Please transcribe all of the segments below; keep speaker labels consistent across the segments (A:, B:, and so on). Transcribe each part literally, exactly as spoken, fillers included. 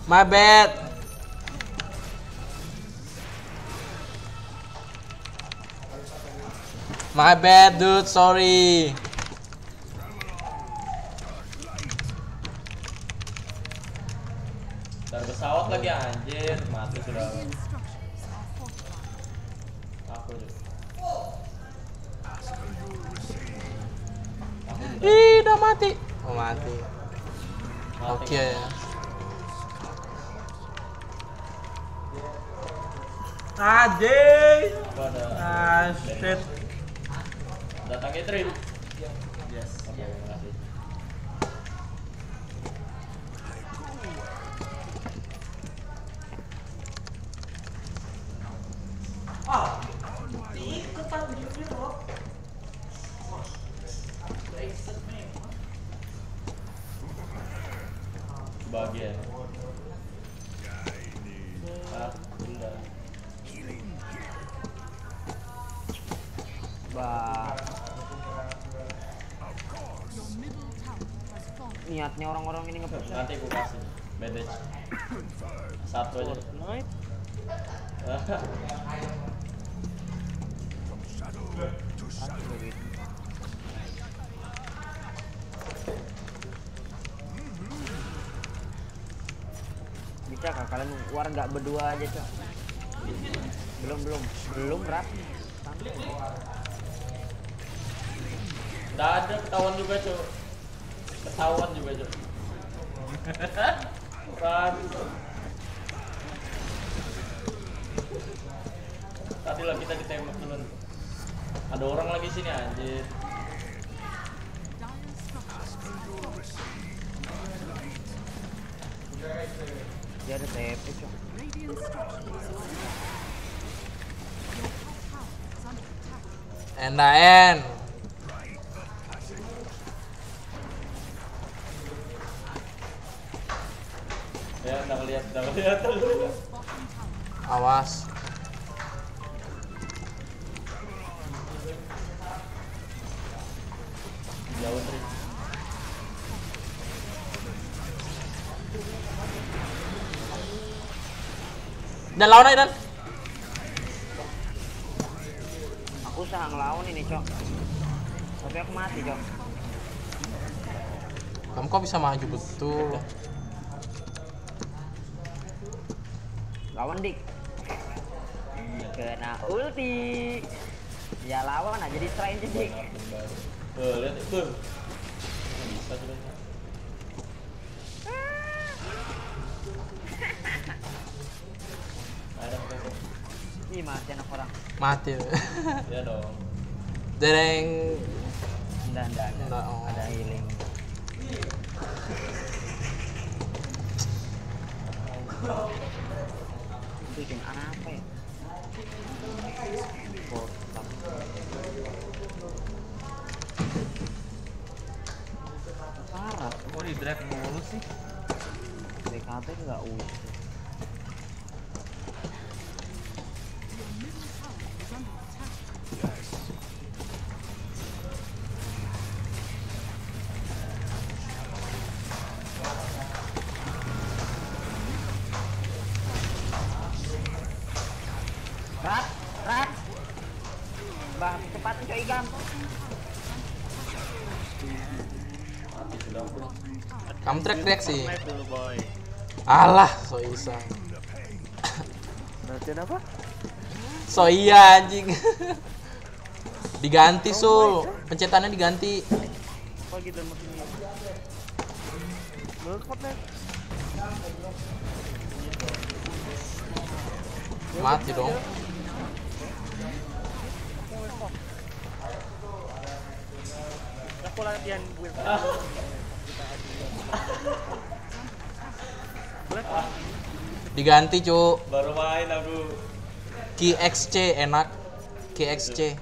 A: My bad. My bad, dude. Sorry.
B: Dari pesawat lagi anjir, mati sudah. Aku deh.
A: Ih, udah mati. Oh, mati.
B: Mati.
A: Oke okay, ya.
C: Anjing.
B: Pada
C: Ah, shit.
B: datang Catherine. Yes. Oke, okay, makasih.
C: Ah, ikutan juga loh.
B: Bagian. Ah, udah.
D: Bah. Niatnya orang-orang ini ngepush.
B: Nanti aku kasih bandage. Satu aja.
D: Night. Bisa kak kalian war nggak berdua aja cok? Belum belum belum rap.
B: Nggak ada ketahuan juga cok. Ketahuan juga cok. Kan. Tadi lah kita ditembak dulu. Ada orang lagi sini anjir.
D: Dia ada T P cok.
A: End to end.
B: Ya, udah ngeliat, udah ngeliat, udah ngeliat.
A: Awas.
B: Jauh Tri.
A: Dan lawan aja, Dan.
D: Aku usaha ngelawan ini cok. Tapi aku mati cok.
A: Kamu kok bisa maju betul?
D: Lawan dik. Kena ulti. Ya lawan aja di strain dik.
B: Tuh, lihat itu. Bisa tuh. Ada apa?
D: Ih mati anak orang.
A: Mati.
B: Ya dong.
A: Dereng.
D: Enggak enggak enggak.
A: Enggak, oh.
D: Ada healing. Bikin apa ya? Portal. Parah.
C: Kok di drag mulu sih?
D: D K T enggak ulti. Rat, rat. Bah, cepat coy gam.
B: Mati sudah bro.
A: Kamu track-track sih.
C: Live dulu boy.
A: Alah, so isa.
C: Berarti apa?
A: So iya anjing. Diganti Sul. Pencetannya diganti.
C: Apa gitu maksudnya? Lu Fortnite.
A: Mati dong.
C: Aku latihan build.
A: Diganti, Cuk.
B: Baru main aku.
A: Q X C enak. Q X C.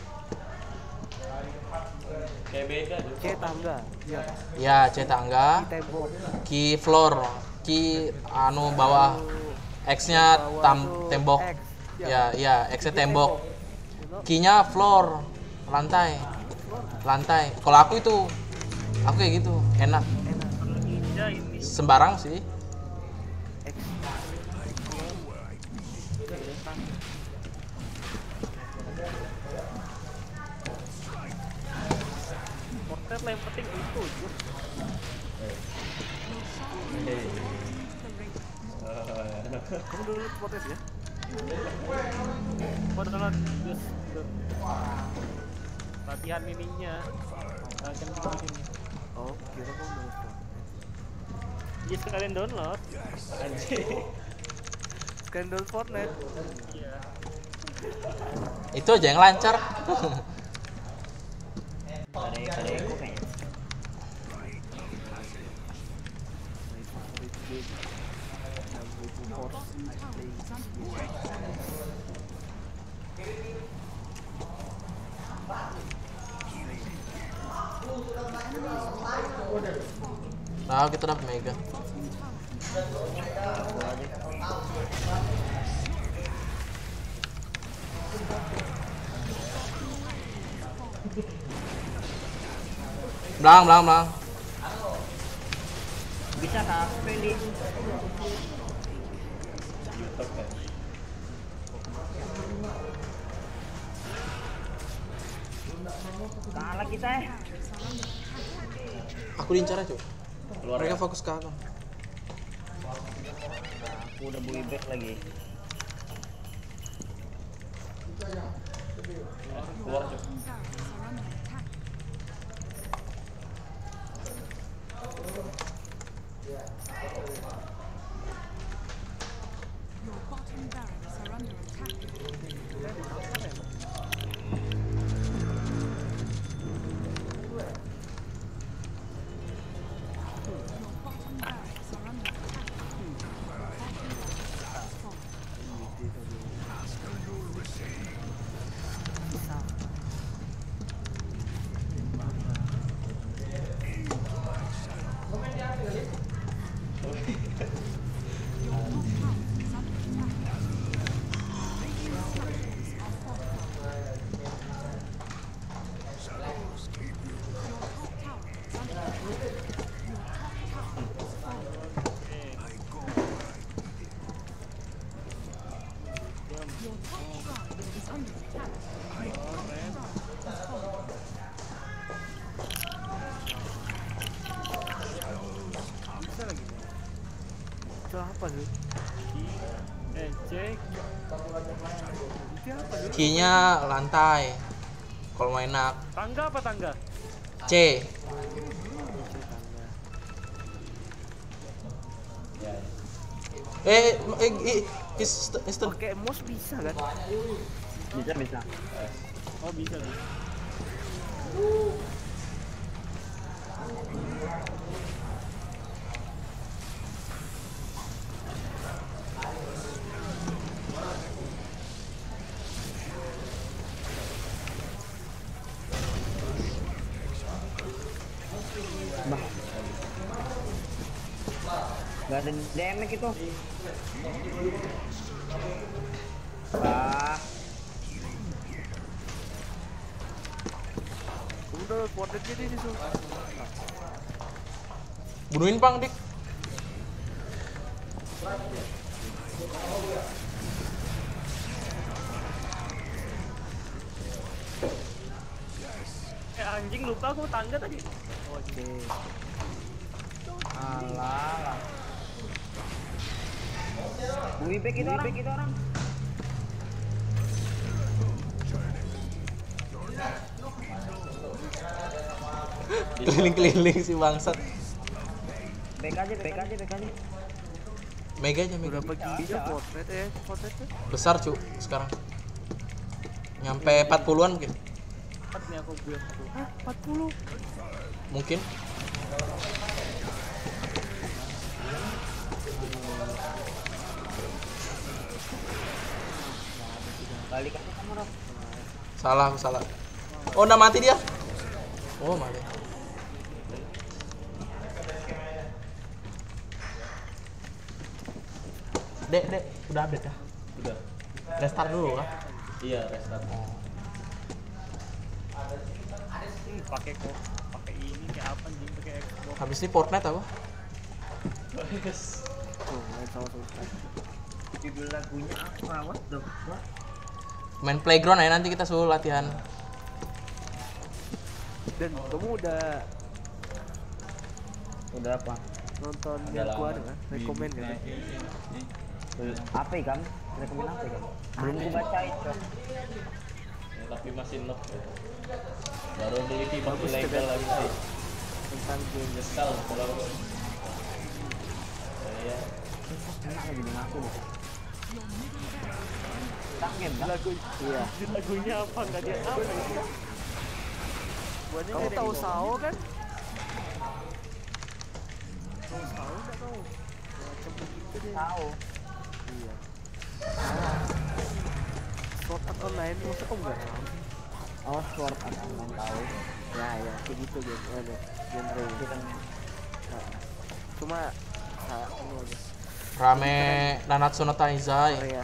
B: Kayak beda tuh.
C: C tangga. Iya.
A: Ya, C tangga.
C: Tembok.
A: Q floor. Q anu bawah. X-nya tam tembok.
C: X.
A: Ya, ya, X-nya tembok. Q-nya floor, lantai. Lantai. Kalau aku itu aku kayak gitu, enak.
C: Ninja ini.
A: Sembarang sih.
C: Fortnite lah yang penting itu. Kamu dulu Fortnite ya? Fortnite just latihan ininya. Latihan kita ini. Oh, kira kamu mau Fortnite. Ya sekalian download. Anjir. Sekalian download Fortnite. Iya.
A: Itu aja yang lancar.
D: Ada ada eko kayaknya.
A: Nah, kita dapat mega. Belang, belang, belang.
D: Bisa kak, Fendi. Kalah kita ya.
A: Aku diincar aja. Mereka fokus ke aku.
D: Aku udah bully back lagi.
B: Keluar cuy.
C: Itu apa tuh? Eh, cek. Itu apa tuh?
A: Q-nya lantai. Kalau mau enak.
C: Tangga apa tangga?
A: C. Eh, eh, eh, is, is,
C: Pakai mouse bisa kan?
D: Bisa bisa.
C: Oh bisa tuh.
D: Gak ada damage itu. Ah,
C: Udah Fortnite jadi sih tuh.
A: bunuhin Pang, Dik.
C: Eh anjing lupa aku tangga tadi. Oke.
D: alah. Bully back itu orang, itu orang.
A: Keliling-keliling si bangsat.
D: Back aja, back aja, back aja.
A: Mega aja, mega.
C: Berapa giga Fortnite ya? Fortnite tuh?
A: Besar, cu, sekarang. Nyampe empat puluhan mungkin.
C: Empat nih aku bilang tuh. Hah? empat puluh?
A: Mungkin.
D: Balik aja kamu, Rob.
A: Salah, aku salah. Oh, udah mati dia. Oh, mati. Dek, dek, udah update ya?
B: Udah.
A: Restart dulu kah?
B: Iya, restart.
C: Hmm, pakai kok pakai ini kayak apa anjing pakai Xbox.
A: Habis ini Fortnite apa?
C: Tuh, main sama selesai.
D: Judul lagunya apa? What the fuck?
A: Main playground aja nanti kita suruh latihan.
C: Dan kamu udah
D: Udah apa?
C: nonton
B: Udah
C: yang gua
B: lama.
C: kan? Rekomen kan?
D: Apa ya kan? Rekomen apa ya kan? Belum gue bacain cok.
B: Ya, tapi masih noob ya. Baru beli FIFA
C: Bagus
B: ilegal
C: kan?
B: lagi sih.
C: Tentang game.
B: Nyesal kalau saya
D: Enak lagi dengan aku deh. Tangen kan?
C: Lagu
D: Iya.
C: lagunya apa nggak dia tahu? Kamu tahu Sao kan? Tahu Sao nggak tahu? Macam begitu deh.
D: Tahu.
C: Iya. Sword Art Online masa kamu nggak tahu?
D: Oh, Sword Art Online tahu.
C: Ya ya kayak gitu game ada genre.
D: Kita
C: Nah, cuma ah, ini aja.
A: Rame Nanatsu no Taizai.
C: Korea.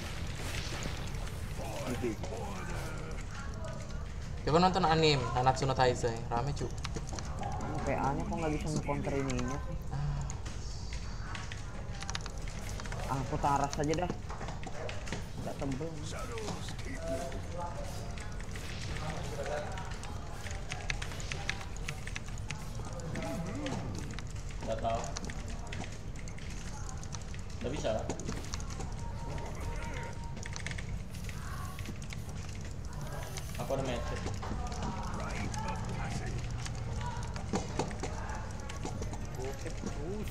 C: Gitu.
A: Coba nonton anime Nanatsu no Taizai, rame cu.
D: P A-nya kok nggak bisa nge-counter ininya sih? Ah, aku taras aja dah. Nggak tembel.
B: nggak tahu. Nggak bisa. Aku ada match.
C: Bokep terus.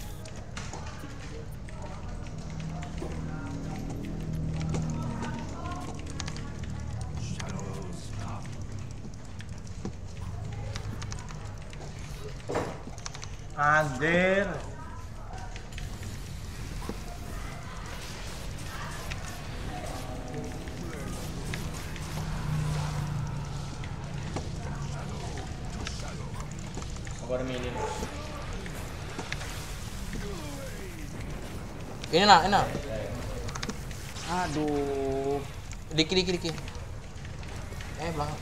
E: Anjir.
B: Aku ada milih.
A: Ini nak, ini nak.
D: Aduh.
A: Diki, diki, diki. Eh, belakang.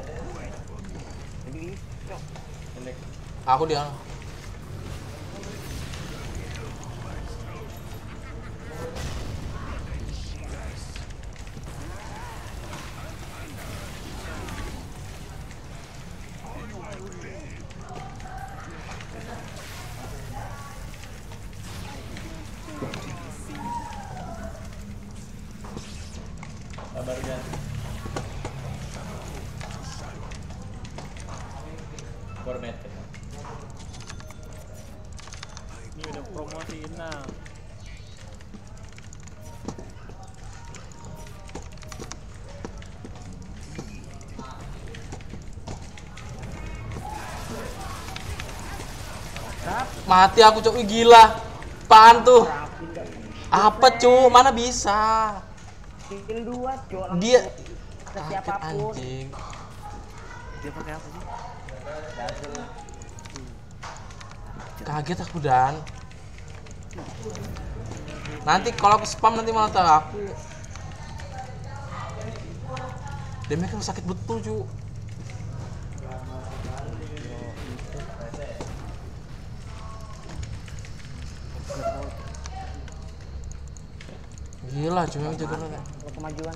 D: Jadi, cok.
B: Pendek.
A: Aku dia.
B: Sabar Jan. Aku ada match.
C: Ini udah promosiin nah.
A: Mati aku cok, Ih, gila. Apaan tuh? Apa cu? Mana bisa?
D: Kill dua, cok.
A: Dia
D: Ke
A: Sakit
D: siapapun.
A: anjing.
C: Dia pakai apa sih?
D: Dazzle.
A: Kaget aku dan. Nanti kalau aku spam nanti malah tahu aku. Damage kan sakit betul cu. Gila cuma yang jaga nanti.
D: Kalau kemajuan.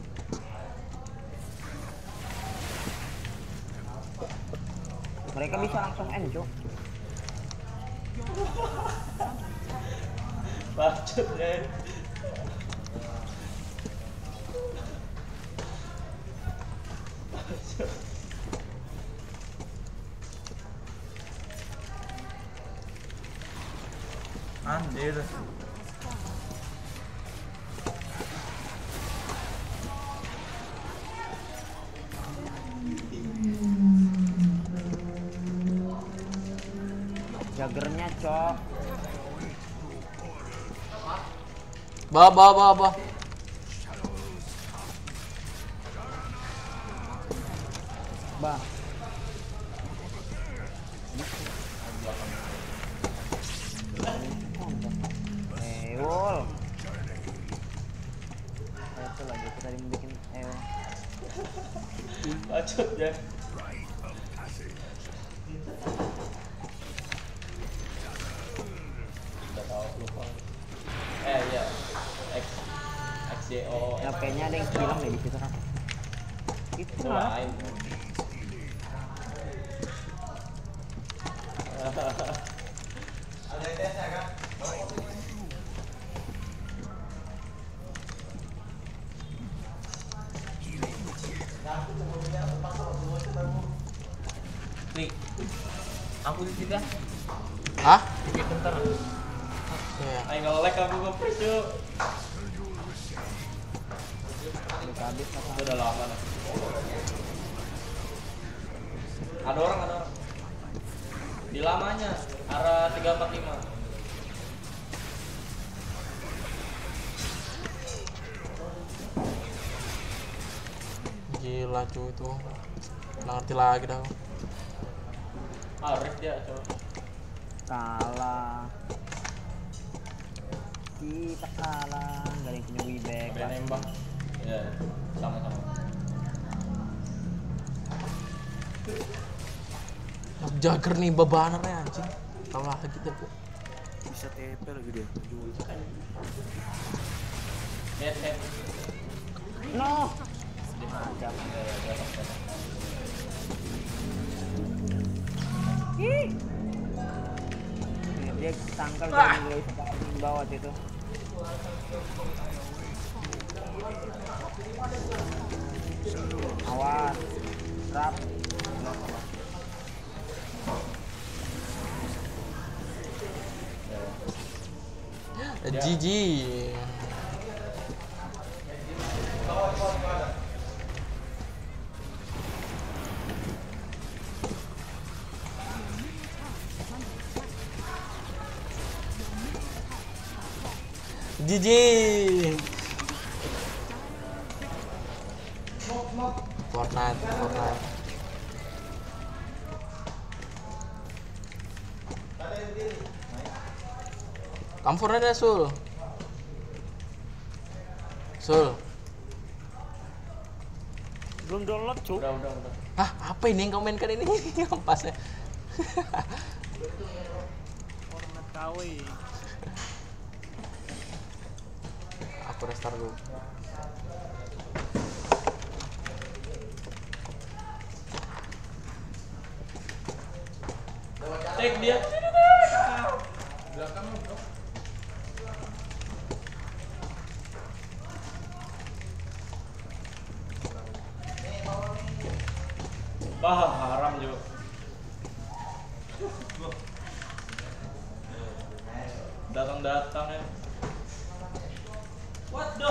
D: Mereka bisa langsung end, cok.
B: Bacot ya.
E: Anjir.
D: Jaggernya, cok.
A: Bawa, bawa, bawa, bawa.
D: Bah. Eh, wol. Itu lagi kita tadi bikin eh
B: Bacot ya. Udah tahu lupa. Eh iya. X X Y O
D: H P-nya ada yang hilang deh di situ kan. Itu
B: itu
D: lah.
B: lain. Klik. Aku di sini.
A: Hah?
B: Oke, bentar.
A: Iya.
B: Ayo nggak lag aku nge-push cuy.
D: Habis
B: Itu udah lama dah. Ada orang, ada orang. Di lamanya, arah tiga empat lima.
A: Gila cuy itu. Nggak ngerti lagi dah.
B: Ah, ref dia cuy.
D: kalah. Kita kalah, nggak ada yang punya wibek.
B: Sampai nembak. Ya, sama-sama.
A: Jagger nih babanernya anjing. Tahu lagi kita kok.
C: Bisa T P lagi dia.
B: Head, head.
D: No.
B: Macam. Ya, ya, di atas, di atas.
D: Ih. Dia tangkal dari mulai di bawah itu. Awas. Trap.
A: G G. G G. Fortnite, Fortnite. Kamfor ada Sul. Sul.
C: Belum download cuy.
B: Udah, udah, udah.
A: Hah, apa ini yang kau mainkan ini? Ampasnya.
C: Fortnite K W.
A: Aku restart dulu.
B: Take dia. Wah, haram juga. Datang-datang ya. What the?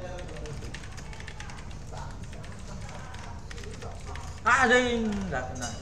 E: Ah, ada yang nggak kena.